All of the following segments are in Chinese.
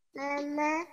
妈妈。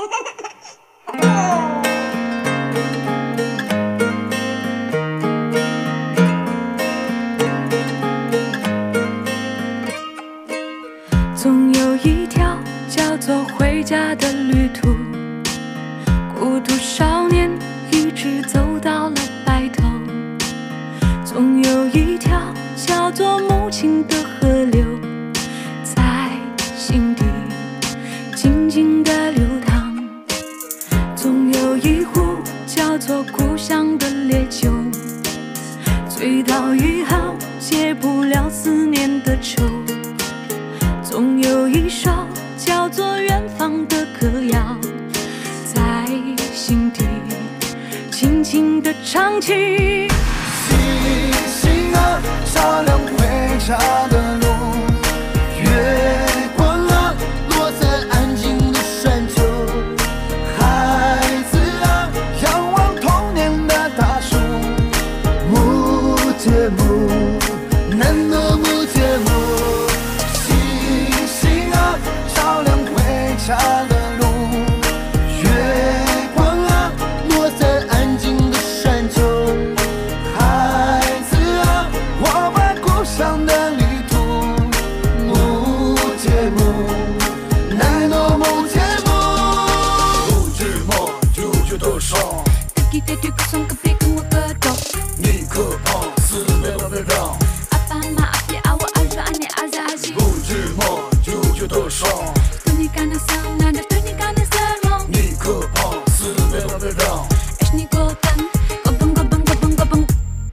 总有一条叫做回家的旅途，孤独少年一直走到了白头。总有一条叫做母亲的河流，在心底静静地流淌。总有一壶叫做故乡的烈酒，醉到以后解不了思念的愁。总有一首叫做远方的歌谣，在心底轻轻地唱起。 星星啊，照亮回家的路，月光啊，落在安静的山丘。孩子啊，仰望童年的大树，木节木，难得木节木。星星啊，照亮回家的路，月光啊，落在安静的山丘。孩子啊，我把故乡的旅途，木节木，奈诺木节木，木节木就觉得爽。 记得对歌颂隔壁跟我格斗， 你可胖，死别了别让。 阿爸妈阿别阿我阿说阿你阿在阿西， 木节木就觉得爽。 对你干那啥，难道对你干那啥梦？ 你可胖，死别了别让。 爱是你过分，过分过分过分过分。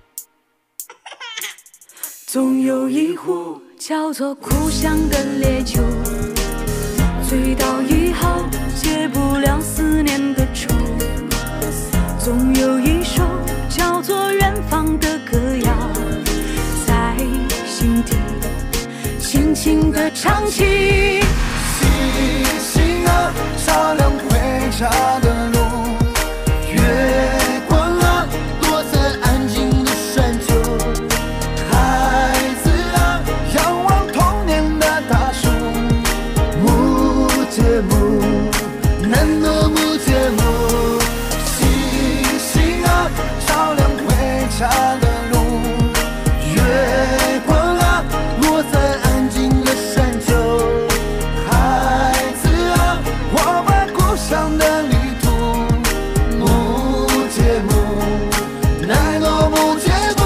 总有一壶叫做故乡的烈酒，醉倒以后解不了思念的愁。总有一首叫做远方的歌谣，在心底轻轻地唱起。 星星啊，照亮回家的路，月光啊，落在安静的山丘。孩子啊，仰望童年的大树，木节木，难得木节木。星星啊，照亮回家的路，月光啊，落在安静的山丘。孩子啊，我把故乡的旅途，木节木，奈诺木节木。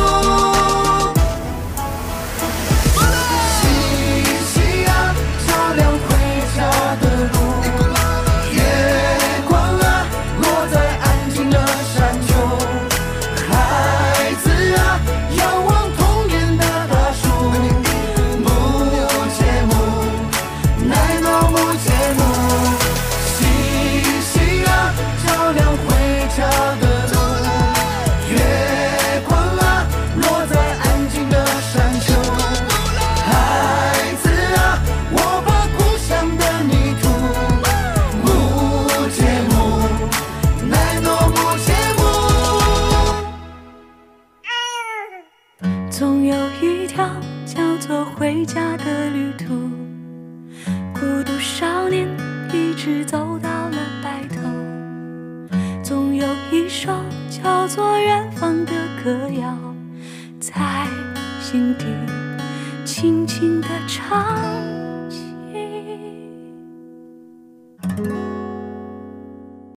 星星啊，照亮回家的路，月光啊，落在安静的山丘。孩子啊，仰望童年的大树，木节木，奈诺木节木。星星啊，照亮回家的路，月光啊，落在安静的山丘。孩子啊，我把故乡的泥土，木节木，奈诺木节木。 总有一条叫做回家的